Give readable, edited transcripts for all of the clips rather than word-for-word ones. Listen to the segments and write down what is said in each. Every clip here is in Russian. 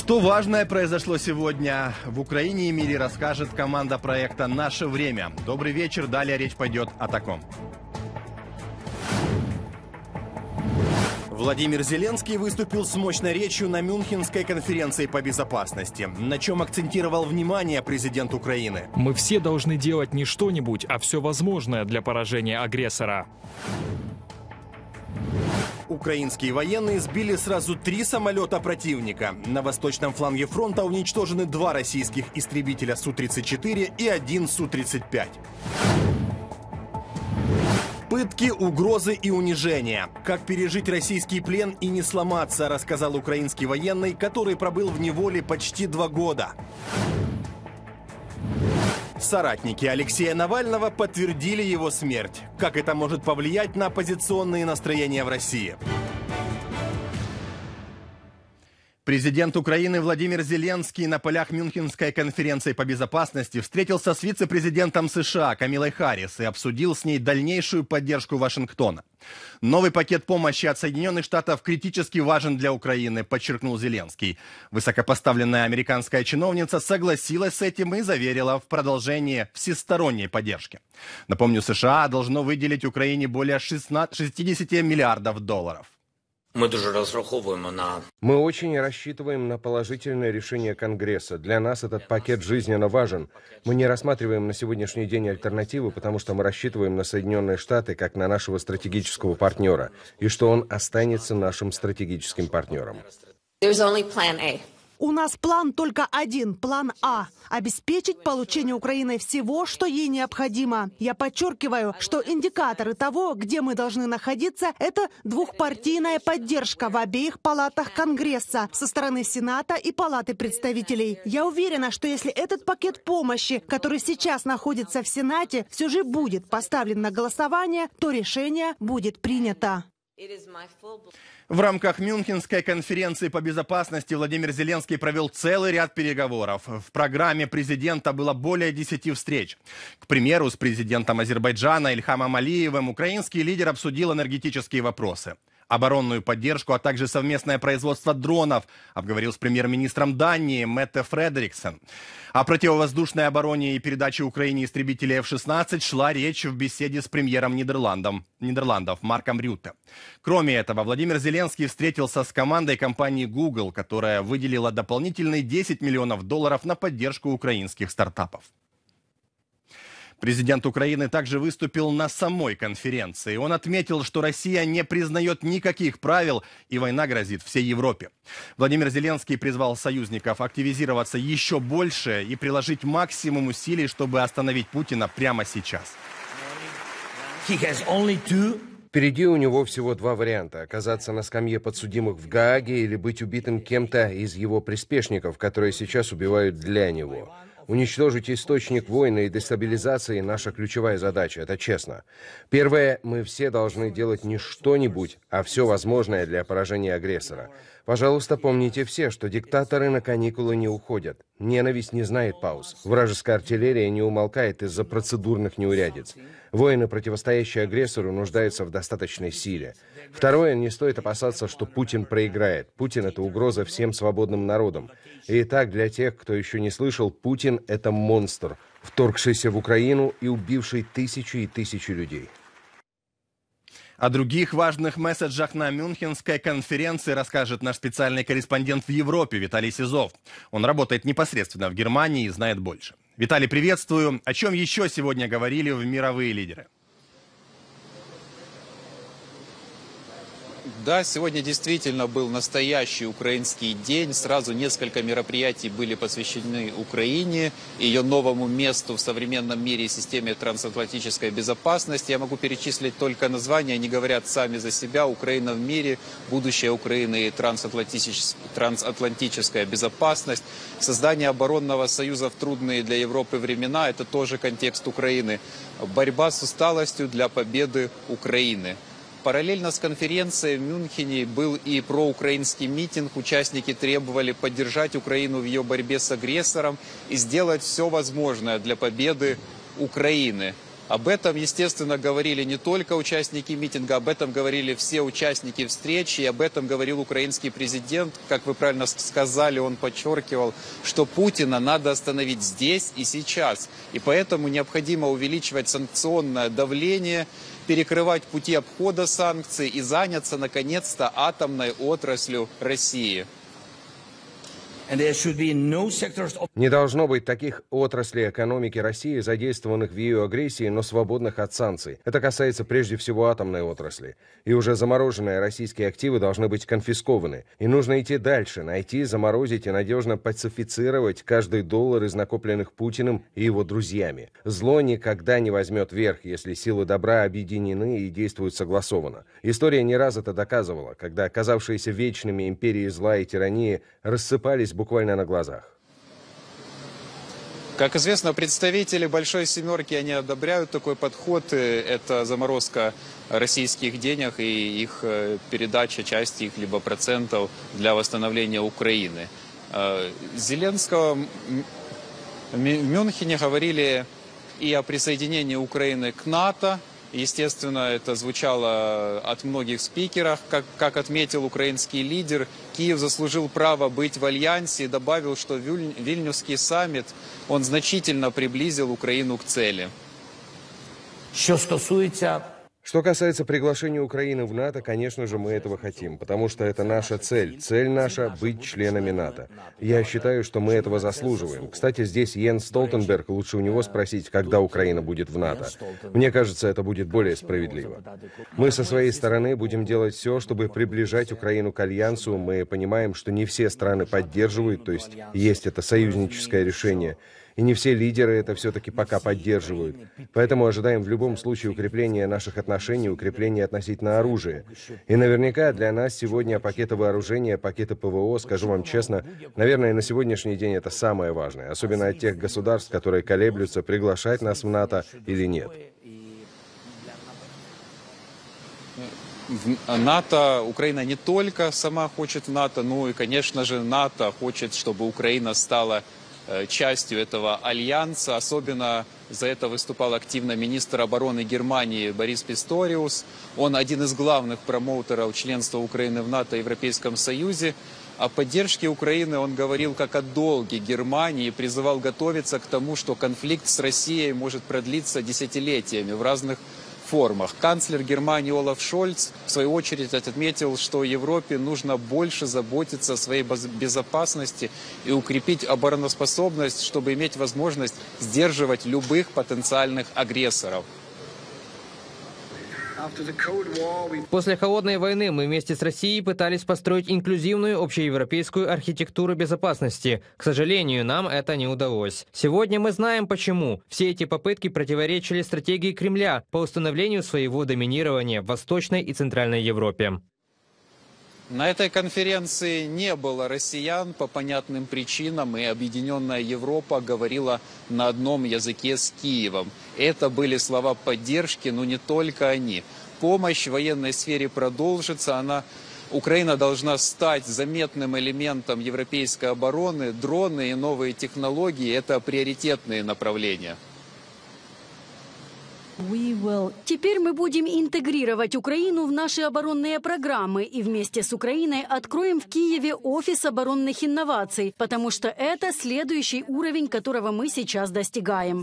Что важное произошло сегодня в Украине и мире, расскажет команда проекта «Наше время». Добрый вечер, далее речь пойдет о таком. Владимир Зеленский выступил с мощной речью на Мюнхенской конференции по безопасности. На чем акцентировал внимание президент Украины? Мы все должны делать не что-нибудь, а все возможное для поражения агрессора. Украинские военные сбили сразу 3 самолета противника. На восточном фланге фронта уничтожены 2 российских истребителя Су-34 и 1 Су-35. Пытки, угрозы и унижения. Как пережить российский плен и не сломаться, рассказал украинский военный, который пробыл в неволе почти 2 года. Соратники Алексея Навального подтвердили его смерть. Как это может повлиять на оппозиционные настроения в России? Президент Украины Владимир Зеленский на полях Мюнхенской конференции по безопасности встретился с вице-президентом США Камилой Харрис и обсудил с ней дальнейшую поддержку Вашингтона. Новый пакет помощи от Соединенных Штатов критически важен для Украины, подчеркнул Зеленский. Высокопоставленная американская чиновница согласилась с этим и заверила в продолжении всесторонней поддержки. Напомню, США должно выделить Украине более 60 миллиардов долларов. Мы очень рассчитываем на положительное решение Конгресса. Для нас этот пакет жизненно важен. Мы не рассматриваем на сегодняшний день альтернативы, потому что мы рассчитываем на Соединенные Штаты как на нашего стратегического партнера, и что он останется нашим стратегическим партнером. У нас план только один, план А – обеспечить получение Украиной всего, что ей необходимо. Я подчеркиваю, что индикаторы того, где мы должны находиться, это двухпартийная поддержка в обеих палатах Конгресса со стороны Сената и Палаты представителей. Я уверена, что если этот пакет помощи, который сейчас находится в Сенате, все же будет поставлен на голосование, то решение будет принято. В рамках Мюнхенской конференции по безопасности Владимир Зеленский провел целый ряд переговоров. В программе президента было более 10 встреч. К примеру, с президентом Азербайджана Ильхамом Алиевым украинский лидер обсудил энергетические вопросы. Оборонную поддержку, а также совместное производство дронов, обговорил с премьер-министром Дании Метте Фредериксен. О противовоздушной обороне и передаче Украине истребителей F-16 шла речь в беседе с премьером Нидерландов Марком Рютте. Кроме этого, Владимир Зеленский встретился с командой компании Google, которая выделила дополнительные 10 миллионов долларов на поддержку украинских стартапов. Президент Украины также выступил на самой конференции. Он отметил, что Россия не признает никаких правил и война грозит всей Европе. Владимир Зеленский призвал союзников активизироваться еще больше и приложить максимум усилий, чтобы остановить Путина прямо сейчас. Впереди у него всего 2 варианта – оказаться на скамье подсудимых в Гааге или быть убитым кем-то из его приспешников, которые сейчас убивают для него. Уничтожить источник войны и дестабилизации – наша ключевая задача, это честно. Первое, мы все должны делать не что-нибудь, а все возможное для поражения агрессора. Пожалуйста, помните все, что диктаторы на каникулы не уходят. Ненависть не знает пауз. Вражеская артиллерия не умолкает из-за процедурных неурядиц. Воины, противостоящие агрессору, нуждаются в достаточной силе. Второе, не стоит опасаться, что Путин проиграет. Путин – это угроза всем свободным народам. И так, для тех, кто еще не слышал, Путин – это монстр, вторгшийся в Украину и убивший тысячи и тысячи людей. О других важных месседжах на Мюнхенской конференции расскажет наш специальный корреспондент в Европе Виталий Сизов. Он работает непосредственно в Германии и знает больше. Виталий, приветствую. О чем еще сегодня говорили мировые лидеры? Да, сегодня действительно был настоящий украинский день. Сразу несколько мероприятий были посвящены Украине, ее новому месту в современном мире и системе трансатлантической безопасности. Я могу перечислить только названия, они говорят сами за себя. Украина в мире, будущее Украины и трансатлантическая безопасность. Создание оборонного союза в трудные для Европы времена – это тоже контекст Украины. Борьба с усталостью для победы Украины. Параллельно с конференцией в Мюнхене был и проукраинский митинг. Участники требовали поддержать Украину в ее борьбе с агрессором и сделать все возможное для победы Украины. Об этом, естественно, говорили не только участники митинга, об этом говорили все участники встречи, и об этом говорил украинский президент. Как вы правильно сказали, он подчеркивал, что Путина надо остановить здесь и сейчас. И поэтому необходимо увеличивать санкционное давление, перекрывать пути обхода санкций и заняться, наконец-то, атомной отраслью России. Не должно быть таких отраслей экономики России, задействованных в ее агрессии, но свободных от санкций. Это касается прежде всего атомной отрасли. И уже замороженные российские активы должны быть конфискованы. И нужно идти дальше, найти, заморозить и надежно пацифицировать каждый доллар из накопленных Путиным и его друзьями. Зло никогда не возьмет верх, если силы добра объединены и действуют согласованно. История не раз это доказывала, когда оказавшиеся вечными империи зла и тирании рассыпались буквально на глазах. Как известно, представители Большой Семерки, они одобряют такой подход. Это заморозка российских денег и их передача части их либо процентов для восстановления Украины. Зеленского в Мюнхене говорили и о присоединении Украины к НАТО. Естественно, это звучало от многих спикеров. Как отметил украинский лидер, Киев заслужил право быть в альянсе и добавил, что Вильнюсский саммит, он значительно приблизил Украину к цели. Что касается приглашения Украины в НАТО, конечно же, мы этого хотим, потому что это наша цель. Цель наша – быть членами НАТО. Я считаю, что мы этого заслуживаем. Кстати, здесь Йенс Столтенберг, лучше у него спросить, когда Украина будет в НАТО. Мне кажется, это будет более справедливо. Мы со своей стороны будем делать все, чтобы приближать Украину к альянсу. Мы понимаем, что не все страны поддерживают, то есть это союзническое решение. И не все лидеры это все-таки пока поддерживают. Поэтому ожидаем в любом случае укрепления наших отношений, укрепления относительно оружия. И наверняка для нас сегодня пакеты вооружения, пакеты ПВО, скажу вам честно, наверное, на сегодняшний день это самое важное. Особенно от тех государств, которые колеблются, приглашать нас в НАТО или нет. В НАТО Украина не только сама хочет в НАТО, но и, конечно же, НАТО хочет, чтобы Украина стала частью этого альянса. Особенно за это выступал активно министр обороны Германии Борис Писториус. Он один из главных промоутеров членства Украины в НАТО и Европейском Союзе. О поддержке Украины он говорил как о долге Германии и призывал готовиться к тому, что конфликт с Россией может продлиться десятилетиями в разных формах. Канцлер Германии Олаф Шольц, в свою очередь, отметил, что Европе нужно больше заботиться о своей безопасности и укрепить обороноспособность, чтобы иметь возможность сдерживать любых потенциальных агрессоров. После Холодной войны мы вместе с Россией пытались построить инклюзивную общеевропейскую архитектуру безопасности. К сожалению, нам это не удалось. Сегодня мы знаем почему. Все эти попытки противоречили стратегии Кремля по установлению своего доминирования в Восточной и Центральной Европе. На этой конференции не было россиян по понятным причинам, и Объединенная Европа говорила на одном языке с Киевом. Это были слова поддержки, но не только они. Помощь в военной сфере продолжится, Украина должна стать заметным элементом европейской обороны. Дроны и новые технологии – это приоритетные направления. Теперь мы будем интегрировать Украину в наши оборонные программы и вместе с Украиной откроем в Киеве офис оборонных инноваций, потому что это следующий уровень, которого мы сейчас достигаем.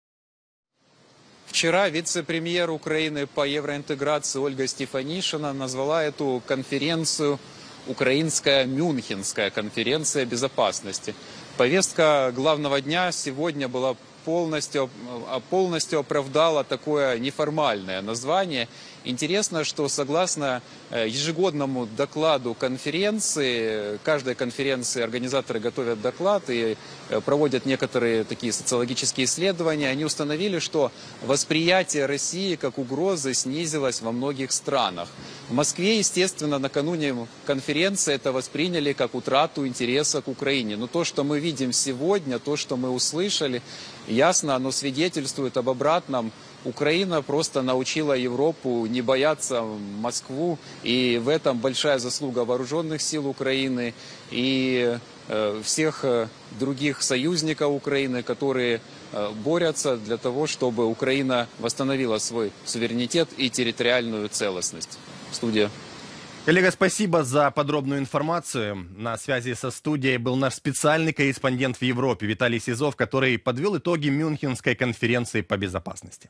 Вчера вице-премьер Украины по евроинтеграции Ольга Стефанишина назвала эту конференцию «Украинская Мюнхенская конференция безопасности». Повестка главного дня сегодня была полностью оправдала такое неформальное название. Интересно, что согласно ежегодному докладу конференции, каждой конференции организаторы готовят доклад и проводят некоторые такие социологические исследования. Они установили, что восприятие России как угрозы снизилось во многих странах. В Москве, естественно, накануне конференции это восприняли как утрату интереса к Украине. Но то, что мы видим сегодня, то, что мы услышали, ясно, оно свидетельствует об обратном. Украина просто научила Европу не бояться Москву, и в этом большая заслуга вооруженных сил Украины и всех других союзников Украины, которые борются для того, чтобы Украина восстановила свой суверенитет и территориальную целостность. Студия. Коллега, спасибо за подробную информацию. На связи со студией был наш специальный корреспондент в Европе Виталий Сизов, который подвел итоги Мюнхенской конференции по безопасности.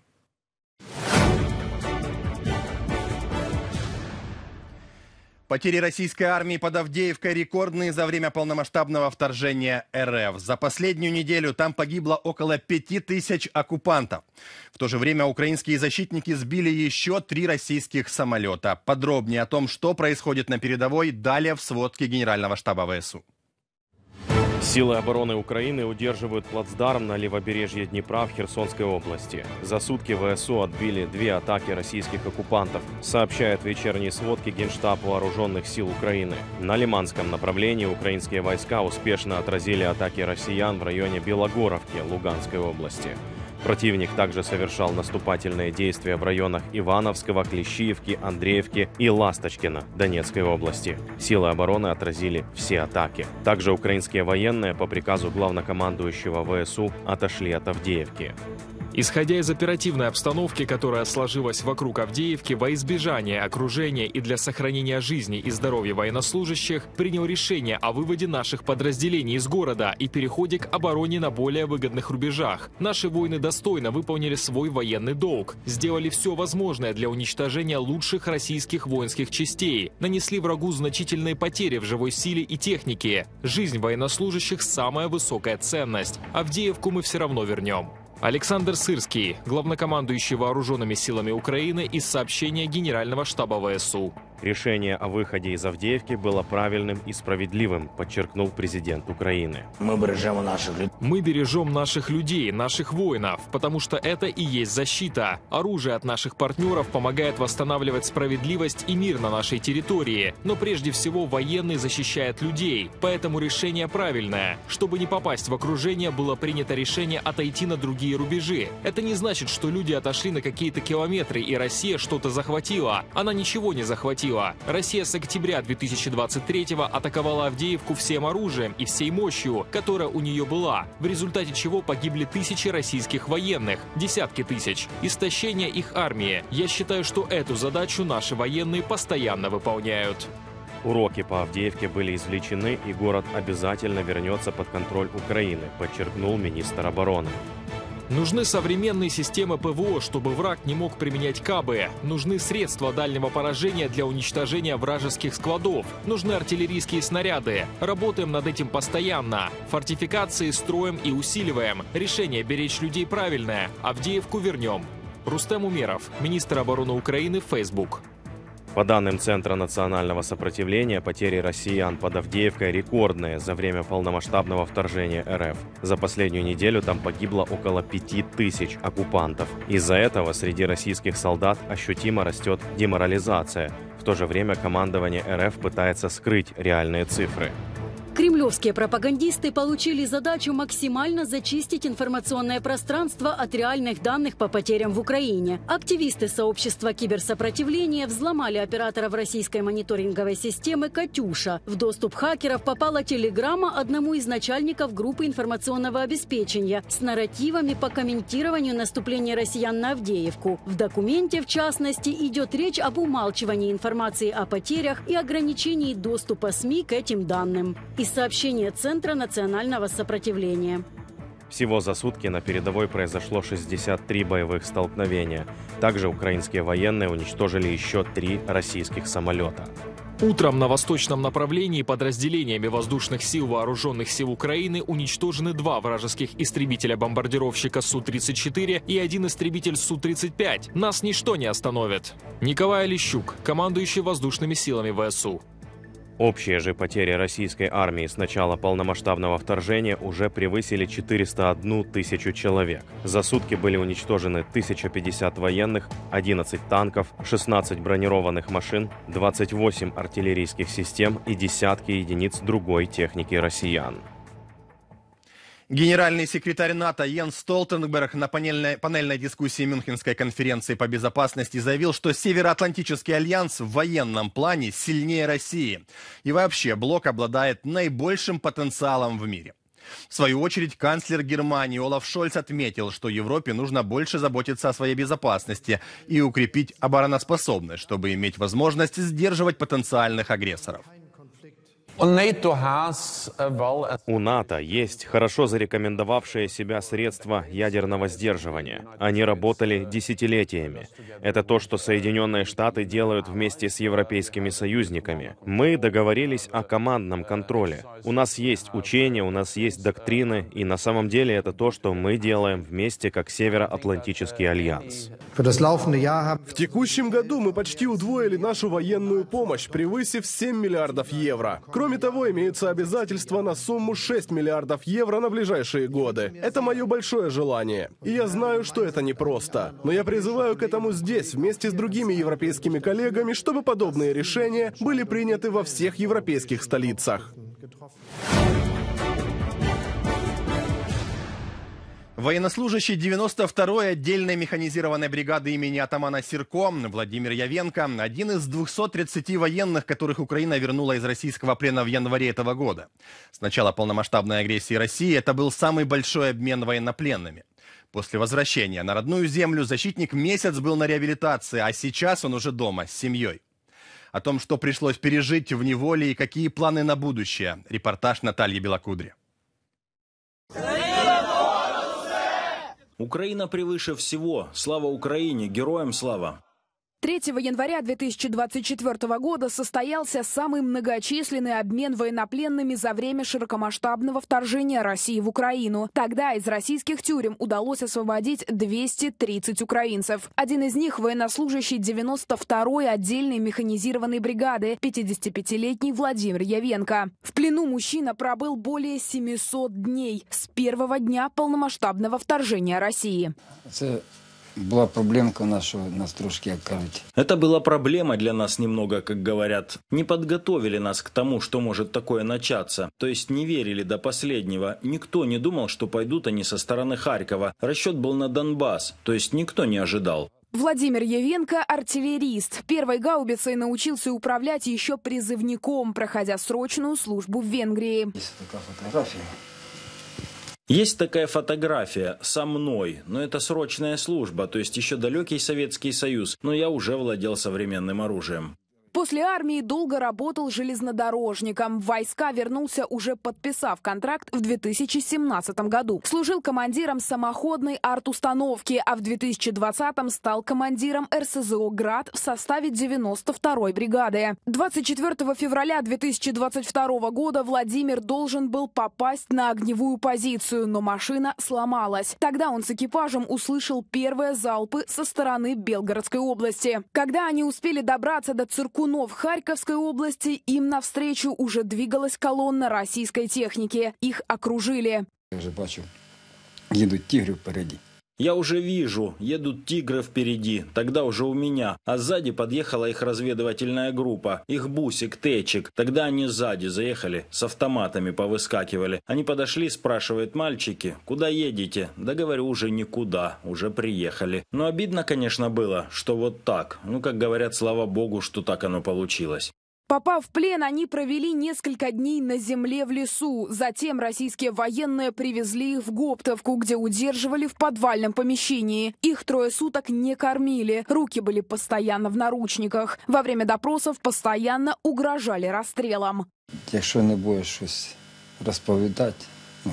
Потери российской армии под Авдеевкой рекордные за время полномасштабного вторжения РФ. За последнюю неделю там погибло около 5000 оккупантов. В то же время украинские защитники сбили еще 3 российских самолета. Подробнее о том, что происходит на передовой, далее в сводке Генерального штаба ВСУ. Силы обороны Украины удерживают плацдарм на левобережье Днепра в Херсонской области. За сутки ВСУ отбили 2 атаки российских оккупантов, сообщает в вечерней сводке Генштаб Вооруженных сил Украины. На Лиманском направлении украинские войска успешно отразили атаки россиян в районе Белогоровки Луганской области. Противник также совершал наступательные действия в районах Ивановского, Клещиевки, Андреевки и Ласточкина Донецкой области. Силы обороны отразили все атаки. Также украинские военные по приказу главнокомандующего ВСУ отошли от Авдеевки. Исходя из оперативной обстановки, которая сложилась вокруг Авдеевки, во избежание окружения и для сохранения жизни и здоровья военнослужащих, принял решение о выводе наших подразделений из города и переходе к обороне на более выгодных рубежах. Наши воины достойно выполнили свой военный долг, сделали все возможное для уничтожения лучших российских воинских частей, нанесли врагу значительные потери в живой силе и технике. Жизнь военнослужащих – самая высокая ценность. Авдеевку мы все равно вернем. Александр Сырский, главнокомандующий вооруженными силами Украины, из сообщения Генерального штаба ВСУ. Решение о выходе из Авдеевки было правильным и справедливым, подчеркнул президент Украины. Мы бережем наших людей, наших воинов, потому что это и есть защита. Оружие от наших партнеров помогает восстанавливать справедливость и мир на нашей территории. Но прежде всего военный защищает людей. Поэтому решение правильное. Чтобы не попасть в окружение, было принято решение отойти на другие рубежи. Это не значит, что люди отошли на какие-то километры и Россия что-то захватила. Она ничего не захватила. Россия с октября 2023-го атаковала Авдеевку всем оружием и всей мощью, которая у нее была, в результате чего погибли тысячи российских военных, десятки тысяч, истощение их армии. Я считаю, что эту задачу наши военные постоянно выполняют. Уроки по Авдеевке были извлечены, и город обязательно вернется под контроль Украины, подчеркнул министр обороны. Нужны современные системы ПВО, чтобы враг не мог применять КАБы. Нужны средства дальнего поражения для уничтожения вражеских складов. Нужны артиллерийские снаряды. Работаем над этим постоянно. Фортификации строим и усиливаем. Решение беречь людей правильное. Авдеевку вернем. Рустем Умеров, министр обороны Украины, Facebook. По данным Центра национального сопротивления, потери россиян под Авдеевкой рекордные за время полномасштабного вторжения РФ. За последнюю неделю там погибло около 5000 оккупантов. Из-за этого среди российских солдат ощутимо растет деморализация. В то же время командование РФ пытается скрыть реальные цифры. Кремлевские пропагандисты получили задачу максимально зачистить информационное пространство от реальных данных по потерям в Украине. Активисты сообщества киберсопротивления взломали операторов российской мониторинговой системы «Катюша». В доступ хакеров попала телеграмма одному из начальников группы информационного обеспечения с нарративами по комментированию наступления россиян на Авдеевку. В документе, в частности, идет речь об умалчивании информации о потерях и ограничении доступа СМИ к этим данным. Из сообщения Центра национального сопротивления. Всего за сутки на передовой произошло 63 боевых столкновения. Также украинские военные уничтожили еще 3 российских самолета. Утром на восточном направлении подразделениями воздушных сил Вооруженных сил Украины уничтожены 2 вражеских истребителя-бомбардировщика Су-34 и 1 истребитель Су-35. Нас ничто не остановит. Николай Олещук, командующий воздушными силами ВСУ. Общие же потери российской армии с начала полномасштабного вторжения уже превысили 401 тысячу человек. За сутки были уничтожены 1050 военных, 11 танков, 16 бронированных машин, 28 артиллерийских систем и десятки единиц другой техники россиян. Генеральный секретарь НАТО Йенс Столтенберг на панельной дискуссии Мюнхенской конференции по безопасности заявил, что Североатлантический альянс в военном плане сильнее России. И вообще блок обладает наибольшим потенциалом в мире. В свою очередь, канцлер Германии Олаф Шольц отметил, что Европе нужно больше заботиться о своей безопасности и укрепить обороноспособность, чтобы иметь возможность сдерживать потенциальных агрессоров. У НАТО есть хорошо зарекомендовавшие себя средства ядерного сдерживания. Они работали десятилетиями. Это то, что Соединенные Штаты делают вместе с европейскими союзниками. Мы договорились о командном контроле. У нас есть учения, у нас есть доктрины, и на самом деле это то, что мы делаем вместе как Североатлантический альянс. В текущем году мы почти удвоили нашу военную помощь, превысив 7 миллиардов евро. Кроме того, имеются обязательства на сумму 6 миллиардов евро на ближайшие годы. Это мое большое желание. И я знаю, что это непросто. Но я призываю к этому здесь, вместе с другими европейскими коллегами, чтобы подобные решения были приняты во всех европейских столицах. Военнослужащий 92-й отдельной механизированной бригады имени атамана Сирко Владимир Явенко – один из 230 военных, которых Украина вернула из российского плена в январе этого года. С начала полномасштабной агрессии России это был самый большой обмен военнопленными. После возвращения на родную землю защитник месяц был на реабилитации, а сейчас он уже дома с семьей. О том, что пришлось пережить в неволе и какие планы на будущее. Репортаж Натальи Белокудри. Украина превыше всего. Слава Украине, героям слава! 3 января 2024 года состоялся самый многочисленный обмен военнопленными за время широкомасштабного вторжения России в Украину. Тогда из российских тюрем удалось освободить 230 украинцев. Один из них – военнослужащий 92-й отдельной механизированной бригады, 55-летний Владимир Явенко. В плену мужчина пробыл более 700 дней с первого дня полномасштабного вторжения России. Была проблемка нашего нас трошки окажуть. Это была проблема для нас немного, как говорят. Не подготовили нас к тому, что может такое начаться. То есть не верили до последнего. Никто не думал, что пойдут они со стороны Харькова. Расчет был на Донбасс. То есть никто не ожидал. Владимир Явенко – артиллерист. Первой гаубицей научился управлять еще призывником, проходя срочную службу в Венгрии. Есть такая фотография. Есть такая фотография со мной, но это срочная служба, то есть еще далекий Советский Союз, но я уже владел современным оружием. После армии долго работал железнодорожником. В войска вернулся, уже подписав контракт в 2017 году. Служил командиром самоходной арт-установки, а в 2020-м стал командиром РСЗО «Град» в составе 92-й бригады. 24 февраля 2022 года Владимир должен был попасть на огневую позицию, но машина сломалась. Тогда он с экипажем услышал первые залпы со стороны Белгородской области. Когда они успели добраться до Циркунов в Харьковской области, им навстречу уже двигалась колонна российской техники. Их окружили. Я уже бачу, едут тигры впереди. Я уже вижу, едут тигры впереди, тогда уже у меня. А сзади подъехала их разведывательная группа, их бусик, течик. Тогда они сзади заехали, с автоматами повыскакивали. Они подошли, спрашивают: мальчики, куда едете? Да говорю, уже никуда, уже приехали. Но обидно, конечно, было, что вот так. Ну, как говорят, слава богу, что так оно получилось. Попав в плен, они провели несколько дней на земле в лесу. Затем российские военные привезли их в Гоптовку, где удерживали в подвальном помещении. Их 3 суток не кормили, руки были постоянно в наручниках. Во время допросов постоянно угрожали расстрелом. Если не будешь что-то рассказывать,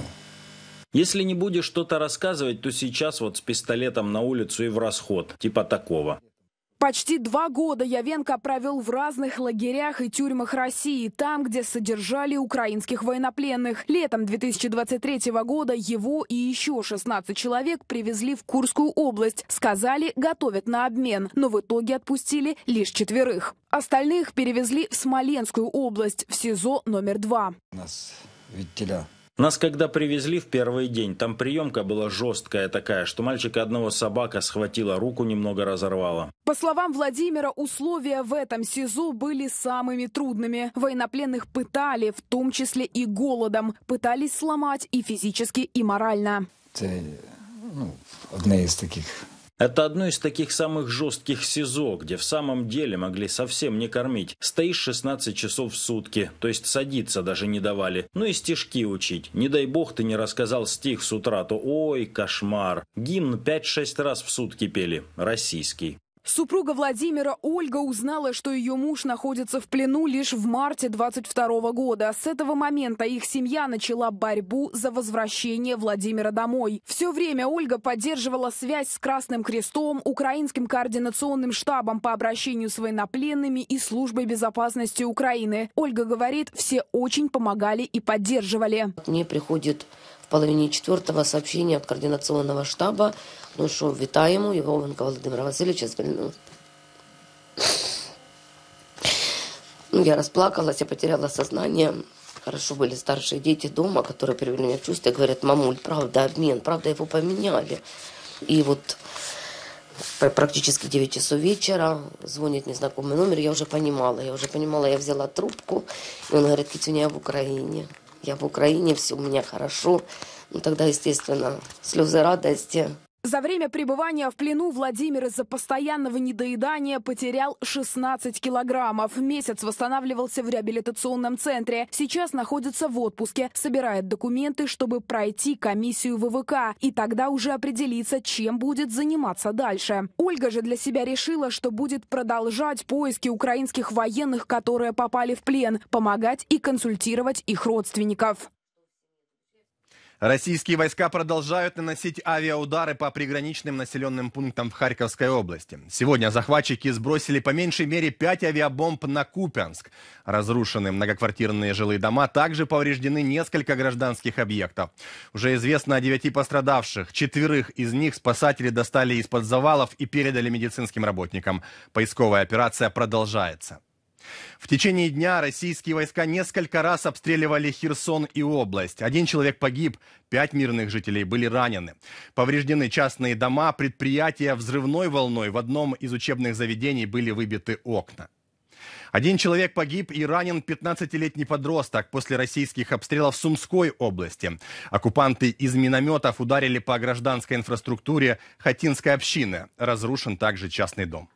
Если не будешь что-то рассказывать, то сейчас вот с пистолетом на улицу и в расход, типа такого. Почти 2 года Явенко провел в разных лагерях и тюрьмах России, там, где содержали украинских военнопленных. Летом 2023 года его и еще 16 человек привезли в Курскую область. Сказали, готовят на обмен, но в итоге отпустили лишь 4. Остальных перевезли в Смоленскую область, в СИЗО номер 2. Нас, видите ли, Нас когда привезли в первый день, там приемка была жесткая такая, что мальчика одного собака схватила, руку немного разорвала. По словам Владимира, условия в этом СИЗО были самыми трудными. Военнопленных пытали, в том числе и голодом. Пытались сломать и физически, и морально. Это одно из таких самых жестких СИЗО, где в самом деле могли совсем не кормить. Стоишь 16 часов в сутки, то есть садиться даже не давали. Ну и стишки учить. Не дай бог ты не рассказал стих с утра, то ой, кошмар. Гимн 5-6 раз в сутки пели, российский. Супруга Владимира Ольга узнала, что ее муж находится в плену лишь в марте 22 года. С этого момента их семья начала борьбу за возвращение Владимира домой. Все время Ольга поддерживала связь с Красным Крестом, Украинским координационным штабом по обращению с военнопленными и Службой безопасности Украины. Ольга говорит, все очень помогали и поддерживали. Мне приходит в половине 4-го сообщение от координационного штаба, ну что, вітаємо, Єговенка Володимира Васильевича звільнили. Я расплакалась, я потеряла сознание. Хорошо были старшие дети дома, которые привели меня в чувство и говорят: мамуль, правда обмен, правда его поменяли. И вот практически 9 часов вечера звонит незнакомый номер, я уже понимала, я взяла трубку, и он говорит: Китюня, я в Украине, все у меня хорошо. Ну тогда, естественно, слезы радости. За время пребывания в плену Владимир из-за постоянного недоедания потерял 16 килограммов. Месяц восстанавливался в реабилитационном центре. Сейчас находится в отпуске. Собирает документы, чтобы пройти комиссию ВВК. И тогда уже определиться, чем будет заниматься дальше. Ольга же для себя решила, что будет продолжать поиски украинских военных, которые попали в плен, помогать и консультировать их родственников. Российские войска продолжают наносить авиаудары по приграничным населенным пунктам в Харьковской области. Сегодня захватчики сбросили по меньшей мере 5 авиабомб на Купянск. Разрушены многоквартирные жилые дома, также повреждены несколько гражданских объектов. Уже известно о 9 пострадавших. 4 из них спасатели достали из-под завалов и передали медицинским работникам. Поисковая операция продолжается. В течение дня российские войска несколько раз обстреливали Херсон и область. 1 человек погиб, 5 мирных жителей были ранены. Повреждены частные дома, предприятия. Взрывной волной в одном из учебных заведений были выбиты окна. 1 человек погиб и ранен 15-летний подросток после российских обстрелов в Сумской области. Оккупанты из минометов ударили по гражданской инфраструктуре Хатинской общины. Разрушен также частный дом.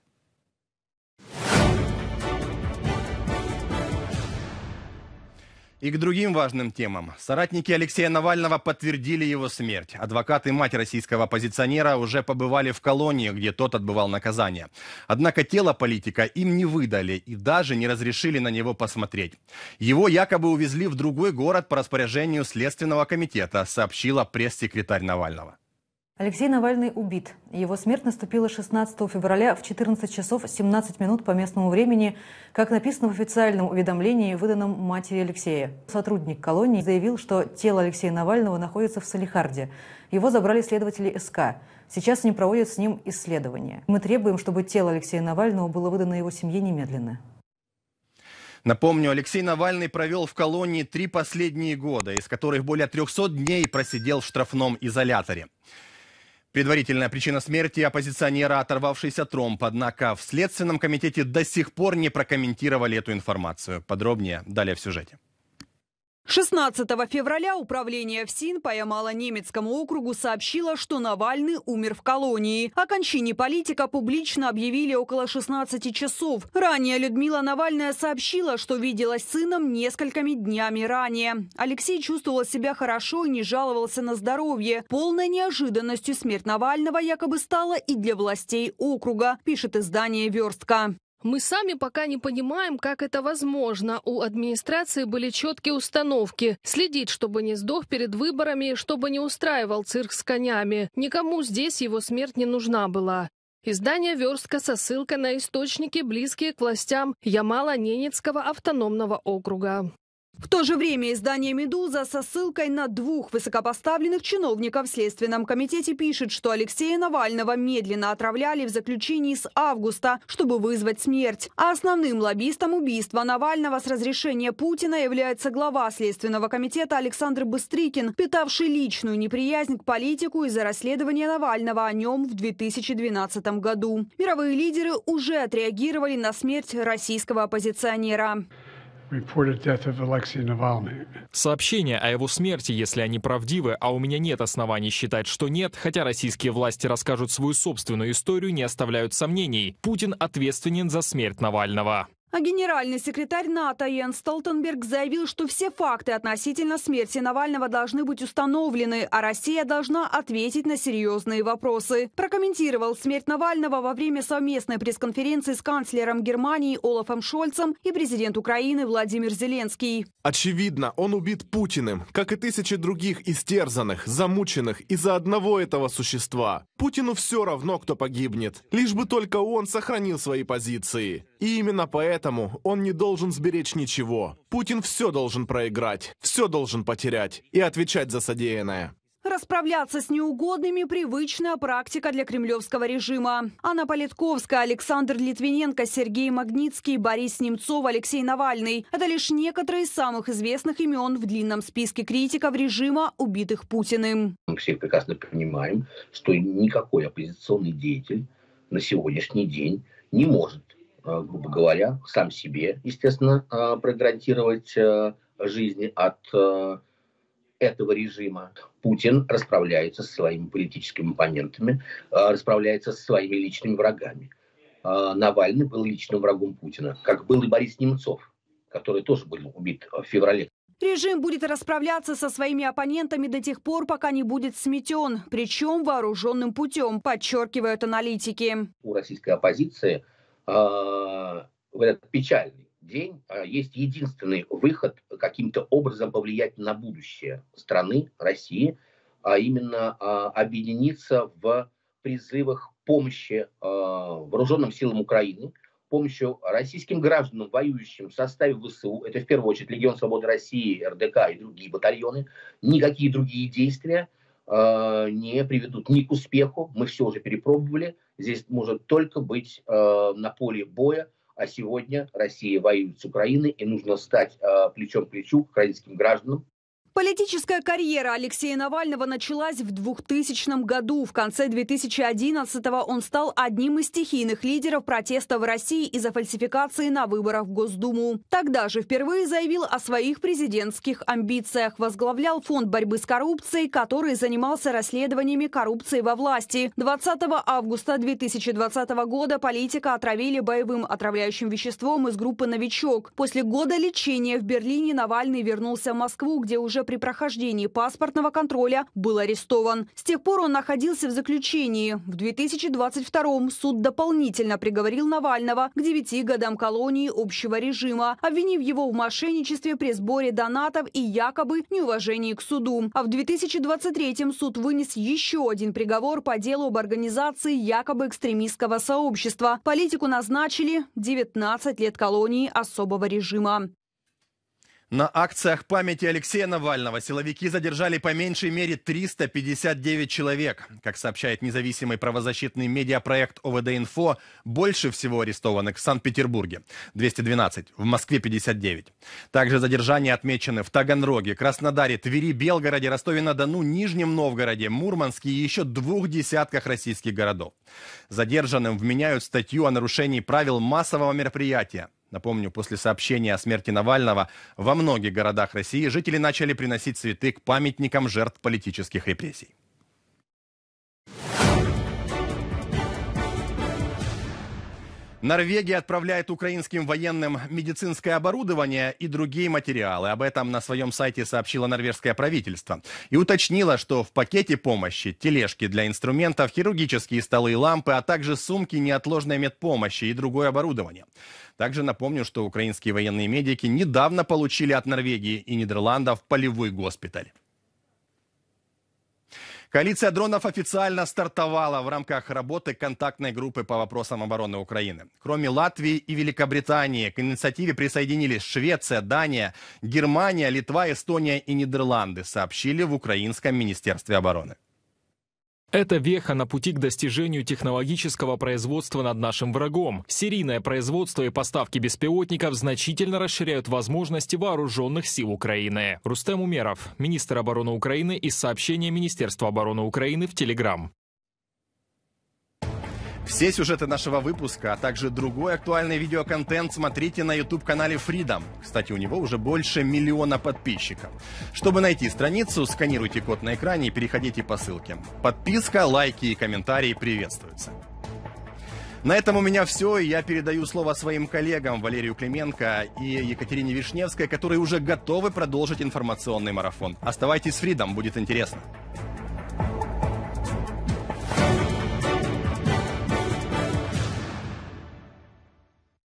И к другим важным темам. Соратники Алексея Навального подтвердили его смерть. Адвокат и мать российского оппозиционера уже побывали в колонии, где тот отбывал наказание. Однако тело политика им не выдали и даже не разрешили на него посмотреть. Его якобы увезли в другой город по распоряжению Следственного комитета, сообщила пресс-секретарь Навального. Алексей Навальный убит. Его смерть наступила 16 февраля в 14 часов 17 минут по местному времени, как написано в официальном уведомлении, выданном матери Алексея. Сотрудник колонии заявил, что тело Алексея Навального находится в Салехарде. Его забрали следователи СК. Сейчас они проводят с ним исследования. Мы требуем, чтобы тело Алексея Навального было выдано его семье немедленно. Напомню, Алексей Навальный провел в колонии 3 последние года, из которых более 300 дней просидел в штрафном изоляторе. Предварительная причина смерти оппозиционера – оторвавшийся тромб, однако в Следственном комитете до сих пор не прокомментировали эту информацию. Подробнее далее в сюжете. 16 февраля управление ФСИН по Ямало-Ненецкому округу сообщило, что Навальный умер в колонии. О кончине политика публично объявили около 16 часов. Ранее Людмила Навальная сообщила, что виделась с сыном несколькими днями ранее. Алексей чувствовал себя хорошо и не жаловался на здоровье. Полной неожиданностью смерть Навального якобы стала и для властей округа, пишет издание «Верстка». Мы сами пока не понимаем, как это возможно. У администрации были четкие установки. Следить, чтобы не сдох перед выборами, чтобы не устраивал цирк с конями. Никому здесь его смерть не нужна была. Издание «Верстка» со ссылкой на источники, близкие к властям Ямало-Ненецкого автономного округа. В то же время издание «Медуза» со ссылкой на 2 высокопоставленных чиновников в Следственном комитете пишет, что Алексея Навального медленно отравляли в заключении с августа, чтобы вызвать смерть. А основным лоббистом убийства Навального с разрешения Путина является глава Следственного комитета Александр Быстрыкин, питавший личную неприязнь к политику из-за расследования Навального о нем в 2012 году. Мировые лидеры уже отреагировали на смерть российского оппозиционера. Сообщения о его смерти, если они правдивы, а у меня нет оснований считать, что нет, хотя российские власти расскажут свою собственную историю, не оставляют сомнений. Путин ответственен за смерть Навального. А генеральный секретарь НАТО Йенс Столтенберг заявил, что все факты относительно смерти Навального должны быть установлены, а Россия должна ответить на серьезные вопросы. Прокомментировал смерть Навального во время совместной пресс-конференции с канцлером Германии Олафом Шольцем и президент Украины Владимир Зеленский. Очевидно, он убит Путиным, как и тысячи других истерзанных, замученных из-за одного этого существа. Путину все равно, кто погибнет, лишь бы только он сохранил свои позиции. И именно поэтому он не должен сберечь ничего. Путин все должен проиграть, все должен потерять и отвечать за содеянное. Расправляться с неугодными – привычная практика для кремлевского режима. Анна Политковская, Александр Литвиненко, Сергей Магнитский, Борис Немцов, Алексей Навальный – это лишь некоторые из самых известных имен в длинном списке критиков режима, убитых Путиным. Мы все прекрасно понимаем, что никакой оппозиционный деятель на сегодняшний день не может, грубо говоря, сам себе, естественно, прогарантировать жизни от этого режима. Путин расправляется со своими политическими оппонентами, расправляется со своими личными врагами. Навальный был личным врагом Путина, как был и Борис Немцов, который тоже был убит в феврале. Режим будет расправляться со своими оппонентами до тех пор, пока не будет сметен, причем вооруженным путем, подчеркивают аналитики. У российской оппозиции в этот печальный день есть единственный выход каким-то образом повлиять на будущее страны, России, а именно объединиться в призывах помощи вооруженным силам Украины, помощью российским гражданам, воюющим в составе ВСУ, это в первую очередь Легион Свободы России, РДК и другие батальоны. Никакие другие действия не приведут ни к успеху, мы все уже перепробовали, здесь может только быть на поле боя, а сегодня Россия воюет с Украиной, и нужно стать плечом к плечу к украинским гражданам. Политическая карьера Алексея Навального началась в 2000 году. В конце 2011-го он стал одним из стихийных лидеров протеста в России из-за фальсификации на выборах в Госдуму. Тогда же впервые заявил о своих президентских амбициях. Возглавлял фонд борьбы с коррупцией, который занимался расследованиями коррупции во власти. 20 августа 2020 года политика отравили боевым отравляющим веществом из группы «Новичок». После года лечения в Берлине Навальный вернулся в Москву, где уже при прохождении паспортного контроля был арестован. С тех пор он находился в заключении. В 2022-м суд дополнительно приговорил Навального к 9 годам колонии общего режима, обвинив его в мошенничестве при сборе донатов и якобы неуважении к суду. А в 2023-м суд вынес еще один приговор по делу об организации якобы экстремистского сообщества. Политику назначили 19 лет колонии особого режима. На акциях памяти Алексея Навального силовики задержали по меньшей мере 359 человек. Как сообщает независимый правозащитный медиапроект ОВД-Инфо, больше всего арестованных в Санкт-Петербурге – 212, в Москве – 59. Также задержания отмечены в Таганроге, Краснодаре, Твери, Белгороде, Ростове-на-Дону, Нижнем Новгороде, Мурманске и еще 2 десятках российских городов. Задержанным вменяют статью о нарушении правил массового мероприятия. Напомню, после сообщения о смерти Навального во многих городах России жители начали приносить цветы к памятникам жертв политических репрессий. Норвегия отправляет украинским военным медицинское оборудование и другие материалы. Об этом на своем сайте сообщило норвежское правительство. И уточнило, что в пакете помощи тележки для инструментов, хирургические столы и лампы, а также сумки неотложной медпомощи и другое оборудование. Также напомню, что украинские военные медики недавно получили от Норвегии и Нидерландов полевой госпиталь. Коалиция дронов официально стартовала в рамках работы контактной группы по вопросам обороны Украины. Кроме Латвии и Великобритании, к инициативе присоединились Швеция, Дания, Германия, Литва, Эстония и Нидерланды, сообщили в Украинском министерстве обороны. Это веха на пути к достижению технологического производства над нашим врагом. Серийное производство и поставки беспилотников значительно расширяют возможности вооруженных сил Украины. Рустем Умеров, министр обороны Украины, из сообщения Министерства обороны Украины в Телеграм. Все сюжеты нашего выпуска, а также другой актуальный видеоконтент смотрите на YouTube-канале Freedom. Кстати, у него уже больше 1 миллиона подписчиков. Чтобы найти страницу, сканируйте код на экране и переходите по ссылке. Подписка, лайки и комментарии приветствуются. На этом у меня все, и я передаю слово своим коллегам Валерию Клименко и Екатерине Вишневской, которые уже готовы продолжить информационный марафон. Оставайтесь с Freedom, будет интересно.